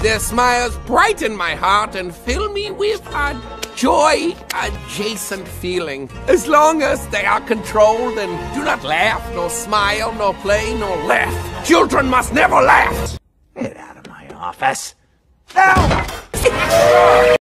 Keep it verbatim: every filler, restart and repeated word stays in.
Their smiles brighten my heart and fill me with a joy-adjacent feeling. As long as they are controlled and do not laugh, nor smile, nor play, nor laugh. Children must never laugh! Get out of my office. No!